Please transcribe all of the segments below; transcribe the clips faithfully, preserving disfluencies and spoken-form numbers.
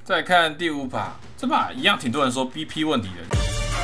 再看第五把，这把一样挺多人说 B P 问题的。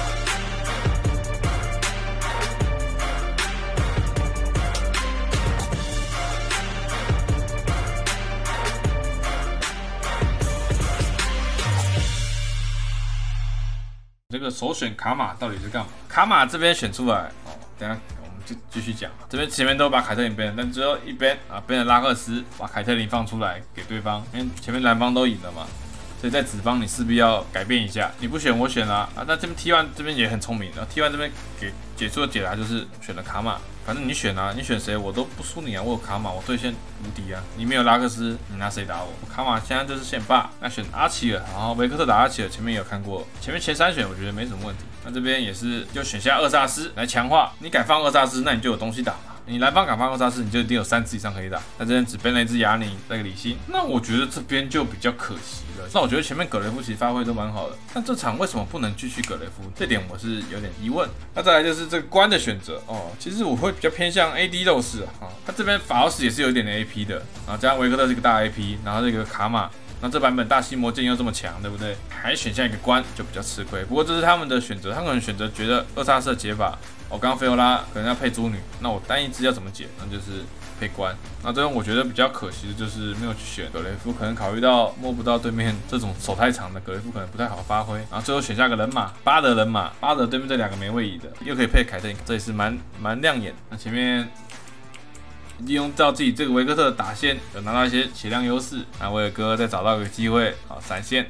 这个首选卡玛到底是干嘛？卡玛这边选出来哦，等一下我们就继续讲。这边前面都把凯特琳 ban 了，但只有一边啊 ban 了拉克斯，把凯特琳放出来给对方，因为前面蓝方都赢了嘛。 所以在子方你势必要改变一下，你不选我选啦啊！那这边 T 一 这边也很聪明，然后 T 一 这边给解出的解答就是选了卡玛，反正你选啊，你选谁我都不输你啊，我有卡玛，我对线无敌啊！你没有拉克斯，你拿谁打我？我卡玛现在就是线霸，那选阿奇尔，然后维克特打阿奇尔，前面也有看过，前面前三选我觉得没什么问题，那这边也是就选下二萨斯来强化，你敢放二萨斯，那你就有东西打嘛。 你蓝方敢放二萨斯，你就一定有三只以上可以打。那这边只编了一只雅尼，那个李信，那我觉得这边就比较可惜了。那我觉得前面葛雷夫其实发挥都蛮好的，但这场为什么不能继续葛雷夫？这点我是有点疑问。那再来就是这个关的选择哦，其实我会比较偏向 A D 斗士啊。他这边法奥斯也是有一点点 A P 的，然后加上维克特是一个大 A P， 然后这个卡玛。 那这版本大西魔剑又这么强，对不对？还选下一个关就比较吃亏。不过这是他们的选择，他们可能选择觉得二萨斯的解法，我、哦、刚刚菲欧拉可能要配猪女，那我单一只要怎么解？那就是配关。那这边我觉得比较可惜的就是没有去选葛雷夫，可能考虑到摸不到对面这种手太长的葛雷夫可能不太好发挥，然后最后选下个人马巴德人马，巴德对面这两个没位移的，又可以配凯特琳，这也是蛮蛮亮眼。那前面。 利用到自己这个维克特的打线，有拿到一些血量优势。那威尔哥再找到一个机会，好闪现。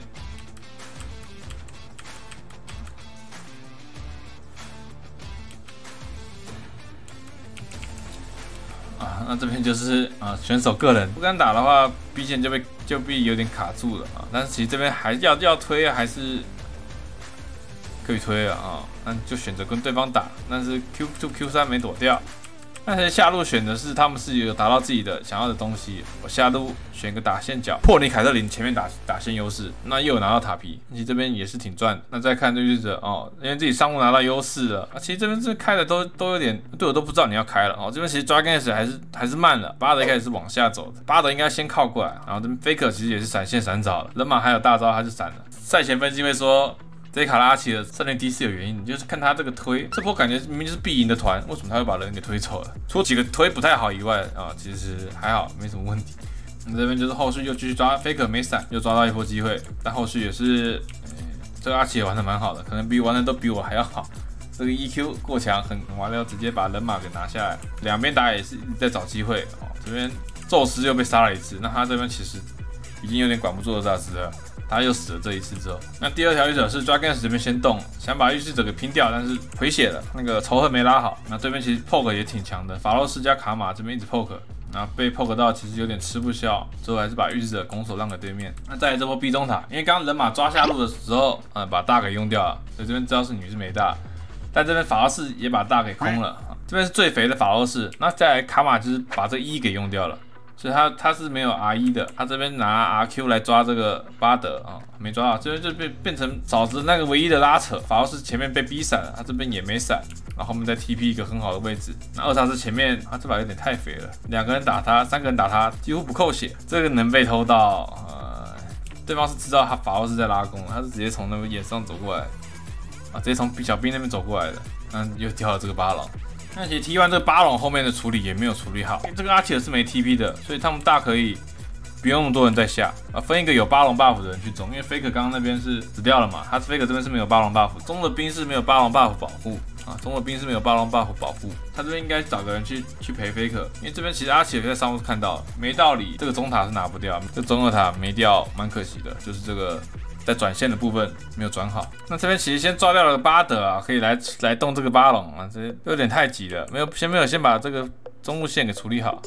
啊，那这边就是啊选手个人不敢打的话，B 线就被就被有点卡住了啊。但是其实这边还要要推啊，还是可以推了啊。那就选择跟对方打，但是 Q 二 Q 三没躲掉。 但是下路选的是他们是有达到自己的想要的东西。我下路选个打线角，破你凯特琳前面打打线优势，那又有拿到塔皮，其实这边也是挺赚的。那再看对峙者哦，因为自己上路拿到优势了，啊，其实这边这开的都都有点队友都不知道你要开了哦。这边其实 Dragon 还是还是慢了，巴德一开始是往下走的，巴德应该先靠过来，然后这边 Faker 其实也是闪现闪早了，人马还有大招他就闪了。赛前分析会说。 这卡拉阿奇的胜率低是有原因，你就是看他这个推，这波感觉明明就是必赢的团，为什么他会把人给推走了？除了几个推不太好以外啊，其实还好，没什么问题。那这边就是后续又继续抓 Faker 没闪，又抓到一波机会，但后续也是，欸、这个阿奇也玩的蛮好的，可能比玩的都比我还要好。这个 E Q 过强，很完了，直接把人马给拿下来。两边打也是一直在找机会哦。这边宙斯又被杀了一次，那他这边其实已经有点管不住了萨斯了。 他又死了这一次之后，那第二条预者是 Dragon 这边先动，想把预示者给拼掉，但是回血了，那个仇恨没拉好。那这边其实 poke 也挺强的，法洛斯加卡玛这边一直 poke， 然后被 poke 到其实有点吃不消，最后还是把预示者拱手让给对面。那再来这波 B 中塔，因为刚刚人马抓下路的时候，呃，把大给用掉了，所以这边知道是女是没大，但这边法洛斯也把大给空了，这边是最肥的法洛斯，那再来卡玛就是把这一给用掉了。 所以他他是没有 R 一的，他这边拿 R Q 来抓这个巴德啊，没抓到，这边就变变成嫂子那个唯一的拉扯，法奥斯前面被逼闪了，他这边也没闪，然后后面再 T P 一个很好的位置。那二萨斯前面啊，这把有点太肥了，两个人打他，三个人打他，几乎不扣血，这个能被偷到，呃，对方是知道他法奥斯在拉弓，他是直接从那个眼上走过来，啊，直接从小兵那边走过来的，那又掉了这个巴郎。 那其实 T 一 这个巴龙后面的处理也没有处理好，这个阿奇尔是没 T P 的，所以他们大可以不用那么多人在下啊，分一个有巴龙 buff 的人去中，因为 Faker 刚刚那边是死掉了嘛，他 Faker 这边是没有巴龙 buff， 中的兵是没有巴龙 buff 保护啊，中的兵是没有巴龙 buff 保护，他这边应该找个人去去陪 Faker， 因为这边其实阿奇尔在上路看到，没道理这个中塔是拿不掉，这中二塔没掉，蛮可惜的，就是这个。 在转线的部分没有转好，那这边其实先抓掉了巴德啊，可以来来动这个巴龙啊，这有点太急了，没有先没有先把这个中路线给处理好，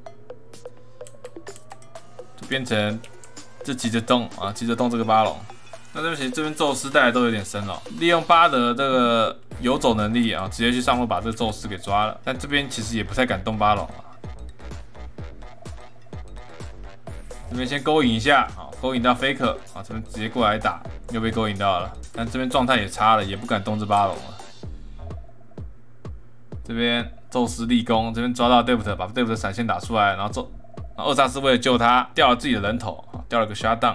就变成就急着动啊，急着动这个巴龙。那这边其实这边宙斯带的都有点深了，利用巴德这个游走能力啊，直接去上路把这个宙斯给抓了，但这边其实也不太敢动巴龙啊。 这边先勾引一下，好，勾引到 Faker， 啊，这边直接过来打，又被勾引到了，但这边状态也差了，也不敢动这巴龙了。这边宙斯立功，这边抓到 Deft， 把 Deft 闪现打出来，然后宙，然后二萨斯为了救他，掉了自己的人头，掉了个 shutdown，啊，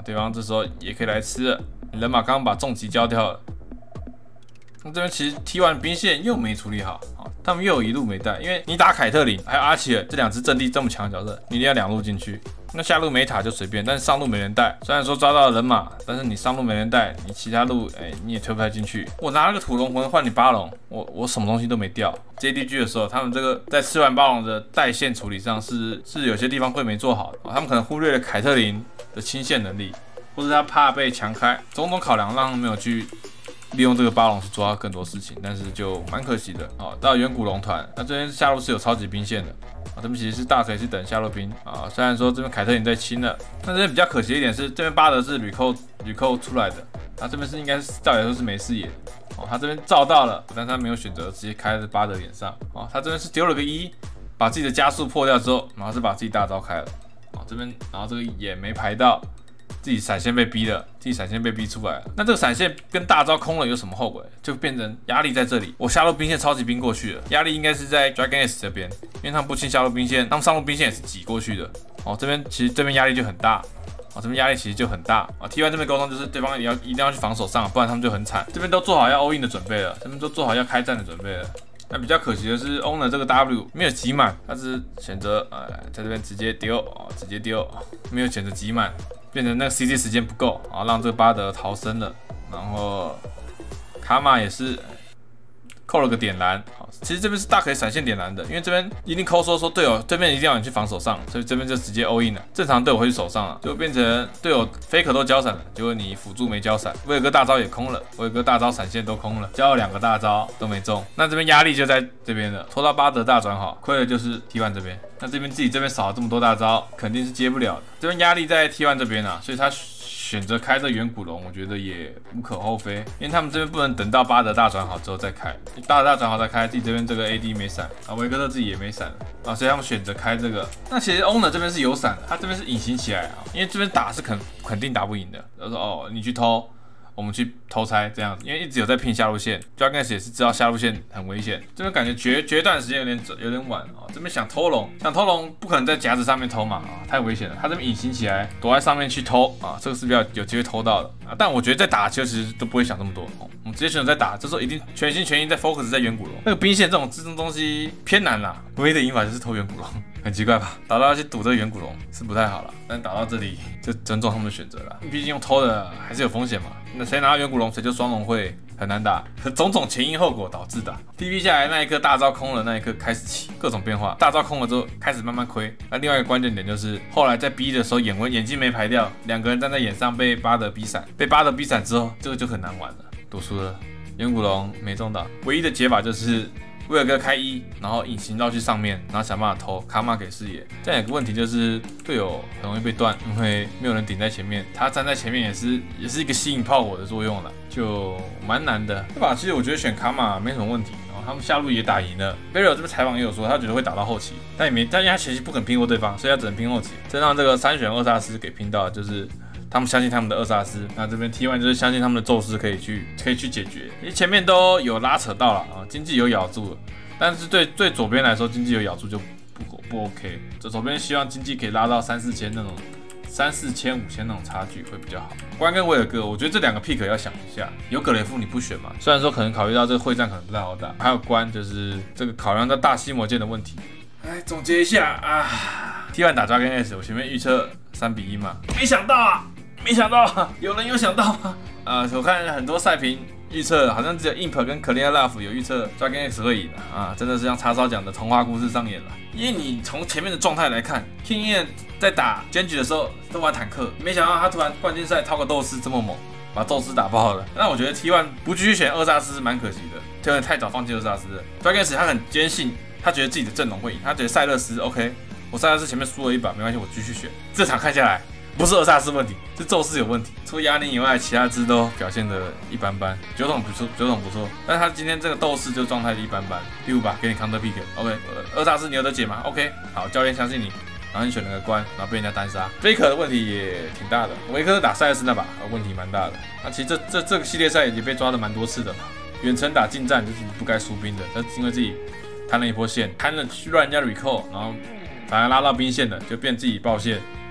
对方这时候也可以来吃了。人马刚刚把重击交掉了，那这边其实 T 一 兵线又没处理好，好，他们又有一路没带，因为你打凯特琳还有阿奇尔这两支阵地这么强的角色，你一定要两路进去。那下路没塔就随便，但是上路没人带。虽然说抓到了人马，但是你上路没人带，你其他路哎、欸、你也推不太进去。我拿了个土龙魂换你巴龙，我我什么东西都没掉。J D G 的时候，他们这个在吃完巴龙的带线处理上是是有些地方会没做好的，他们可能忽略了凯特琳的清线能力，或是他怕被强开，种种考量让他们没有去利用这个巴龙去做到更多事情，但是就蛮可惜的。哦，到远古龙团，那这边下路是有超级兵线的。啊，这边其实是大可以去等下路兵啊，虽然说这边凯特琳在清了，但这边比较可惜一点是，这边巴德是铝扣铝扣出来的，他这边是应该是照理来说是没视野的哦，他这边照到了，但他没有选择直接开在巴德脸上哦，他这边是丢了个一，把自己的加速破掉之后，然后是把自己大招开了哦，这边然后这个也没排到。自己闪现被逼了，自己闪现被逼出来了。那这个闪现跟大招空了有什么后果？就变成压力在这里。我下路兵线超级兵过去了，压力应该是在 Dragon S 这边，因为他们不清下路兵线，他们上路兵线也是挤过去的。哦，这边其实这边压力就很大。哦，这边压力其实就很大啊。T 一 这边沟通就是对方也要一定要去防守上，不然他们就很惨。这边都做好要 all in 的准备了，这边都做好要开战的准备了。那比较可惜的是 ，Owner 这个 W 没有挤满，他是选择呃在这边直接丢哦，直接丢，没有选择挤满。变成那个 C C 时间不够啊，让这个巴德逃生了，然后卡玛也是扣了个点燃。其实这边是大可以闪现点燃的，因为这边一定扣说说队友这边一定要你去防守上，所以这边就直接 all in 了。正常队友会去守上了，就变成队友 faker 都交闪了，结果你辅助没交闪，威尔哥大招也空了，威尔哥大招闪现都空了，交了两个大招都没中，那这边压力就在这边了，拖到巴德大转好，亏的就是 T 一 这边。那这边自己这边少了这么多大招，肯定是接不了的。这边压力在 T 一 这边啊，所以他选择开这远古龙，我觉得也无可厚非，因为他们这边不能等到巴德大转好之后再开，巴德大转好再开，自己这边这个 A D 没闪啊，维克特自己也没闪啊，所以他们选择开这个。那其实 Owner 这边是有闪的，他这边是隐形起来啊，因为这边打是肯肯定打不赢的。他说哦，你去偷。我们去偷拆这样子，因为一直有在拼下路线 ，Dragon 也是知道下路线很危险，这边感觉决决断时间有点有点晚啊、哦。这边想偷龙，想偷龙不可能在夹子上面偷嘛啊、哦，太危险了。他这边隐形起来，躲在上面去偷啊，这个是比较有机会偷到的啊。但我觉得在打其实都不会想这么多，哦、我们直接选择在打，这时候一定全心全意在 focus 在远古龙。那个兵线这种这种东西偏难啦，唯一的赢法就是偷远古龙。很奇怪吧？打到要去赌这个远古龙是不太好了，但打到这里就尊重他们的选择了。毕竟用偷的还是有风险嘛。那谁拿到远古龙，谁就双龙会很难打，种种前因后果导致的。T P 下来那一刻大招空了，那一刻开始起各种变化。大招空了之后开始慢慢亏。那另外一个关键点就是后来在逼的时候眼温眼睛没排掉，两个人站在眼上被巴德逼闪，被巴德逼闪之后，这个就很难玩了，赌输了。远古龙没中到，唯一的解法就是。威尔哥开一，然后隐形绕去上面，然后想办法偷卡玛给视野。这样有个问题就是队友很容易被断，因为没有人顶在前面，他站在前面也是也是一个吸引炮火的作用了，就蛮难的。这把其实我觉得选卡玛没什么问题，然后他们下路也打赢了。Barry 这边采访也有说，他觉得会打到后期，但也没，但因为他前期不肯拼过对方，所以他只能拼后期。真让这个三选二萨斯给拼到，就是。他们相信他们的二萨斯，那这边 T 一 就是相信他们的宙斯可以去可以去解决，因为前面都有拉扯到了啊，经济有咬住了，但是对对左边来说，经济有咬住就不不 OK， 这左边希望经济可以拉到三四千那种三四千五千那种差距会比较好。关跟威尔哥，我觉得这两个 pick 要想一下，有格雷夫你不选嘛？虽然说可能考虑到这个会战可能不太好打，还有关就是这个考量到大西魔剑的问题。来总结一下啊 ，T 一 打抓跟 S， 我前面预测三比一嘛，没想到啊。没想到，有人有想到吗？啊，我看很多赛评预测，好像只有 Imp 跟 Clear Love 有预测 Dragon X 会赢啊，真的是像叉烧讲的童话故事上演了。因为你从前面的状态来看 ，King Ian 在打 Genji 的时候都玩坦克，没想到他突然冠军赛掏个斗士这么猛，把宙斯打爆了。那我觉得 T 一 不继续选二萨斯是蛮可惜的，有点太早放弃二萨斯了。Dragon X 他很坚信，他觉得自己的阵容会赢，他觉得塞勒斯 OK， 我塞勒斯前面输了一把没关系，我继续选。这场看下来。不是二萨斯问题，是宙斯有问题。除了亚宁以外，其他支都表现的一般般。酒桶不错，酒桶不错，但是他今天这个斗士就状态一般般。第五把给你 counter pick，OK， 二萨斯你有得解吗 ？OK， 好，教练相信你。然后你选了个关，然后被人家单杀。Faker 的问题也挺大的，维克打塞勒斯那把问题蛮大的。那其实这这这个系列赛也被抓了蛮多次的嘛。远程打近战就是不该输兵的，但是因为自己摊了一波线，摊了去乱人家 recall， 然后反而拉到兵线的，就变自己爆线。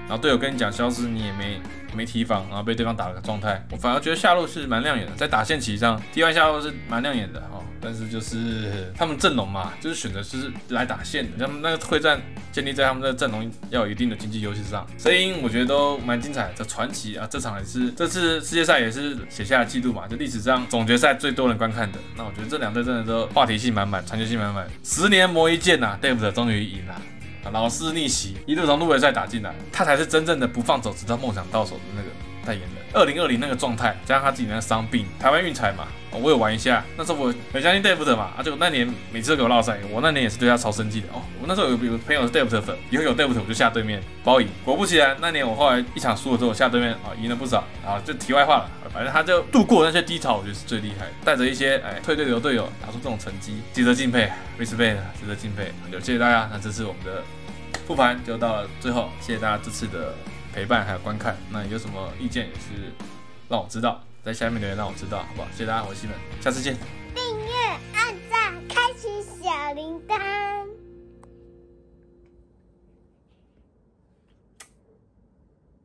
然后队友跟你讲消失，你也没没提防，然后被对方打了个状态。我反而觉得下路是蛮亮眼的，在打线棋上 ，T Y 下路是蛮亮眼的哈、哦。但是就是他们阵容嘛，就是选择就是来打线的，他们那个会战建立在他们的阵容要有一定的经济优势上。声音我觉得都蛮精彩的，这传奇啊，这场也是这次世界赛也是写下了记录嘛，就历史上总决赛最多人观看的。那我觉得这两队真的都话题性满满，传球性满满，十年磨一剑呐 ，Dave 终于赢了。老师逆袭，一路从入围赛打进来，他才是真正的不放手，直到梦想到手的那个代言人。二零二零那个状态，加上他自己那个伤病，台湾运彩嘛，我有玩一下。那时候我很相信 Dave 的嘛，啊，就那年每次都给我落赛，我那年也是对他超生气的哦。我那时候有有朋友是 Dave 的粉，以后有 Dave 我就下对面包赢。果不其然，那年我后来一场输了之后，下对面啊赢了不少。啊，就题外话了，反正他就度过那些低潮，我觉得是最厉害的。带着一些哎退队的队友打出这种成绩，值得敬佩 ，respect， 值得敬佩。有谢谢大家，那这是我们的。复盘就到了最后，谢谢大家这次的陪伴还有观看。那有什么意见也是让我知道，在下面留言让我知道，好不好？谢谢大家，我是西门，下次见。 订阅、按赞、开启小铃铛。